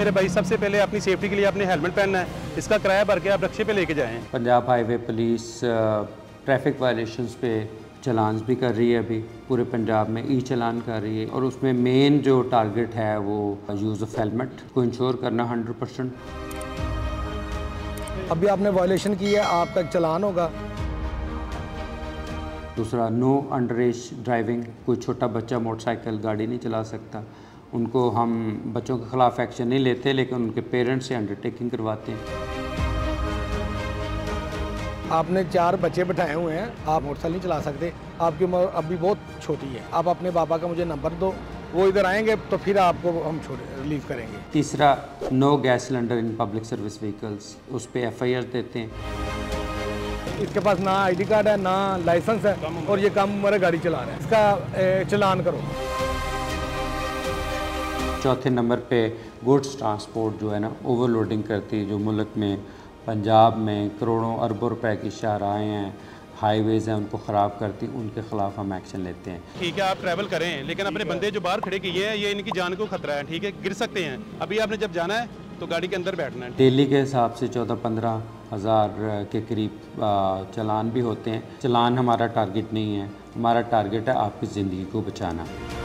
मेरे भाई, सबसे पहले अपनी सेफ्टी के लिए आपने हेलमेट पहनना है, इसका किराया भर के आप रक्शे पे लेके जाएं। Punjab highway police traffic violations पे चलान भी कर रही है, अभी पूरे पंजाब में ई चलान कर रही है, और उसमें मेन जो टारगेट है वो यूज़ ऑफ हेलमेट को इंश्योर करना 100%। अभी आपने वायलेशन की है, आपका एक चलान होगा। दूसरा, नो अंडर एज ड्राइविंग, कोई छोटा बच्चा मोटरसाइकिल गाड़ी नहीं चला सकता। उनको हम बच्चों के ख़िलाफ़ एक्शन नहीं लेते, लेकिन उनके पेरेंट्स से अंडरटेकिंग करवाते हैं। आपने 4 बच्चे बिठाए हुए हैं, आप मोटरसाइकिल नहीं चला सकते, आपकी उम्र अभी बहुत छोटी है। आप अपने पापा का मुझे नंबर दो, वो इधर आएंगे तो फिर आपको हम रिलीव करेंगे। तीसरा, no gas cylinder in public service vehicles, उस पर FIR देते हैं। इसके पास ना ID कार्ड है, ना लाइसेंस है, और ये कम उम्र गाड़ी चला रहा है, इसका चलान करो। चौथे नंबर पे गुड्स ट्रांसपोर्ट जो है ना, ओवरलोडिंग करती है, जो मुल्क में पंजाब में करोड़ों अरबों रुपए की शाहराहें हैं, हाईवेज़ हैं, उनको ख़राब करती, उनके ख़िलाफ़ हम एक्शन लेते हैं। ठीक है, आप ट्रैवल करें, लेकिन अपने बंदे जो बाहर खड़े किए हैं, ये इनकी जान को खतरा है, ठीक है, गिर सकते हैं। अभी आपने जब जाना है तो गाड़ी के अंदर बैठना है। डेली के हिसाब से 14-15 हज़ार के करीब चलान भी होते हैं। चलान हमारा टारगेट नहीं है, हमारा टारगेट है आपकी ज़िंदगी को बचाना।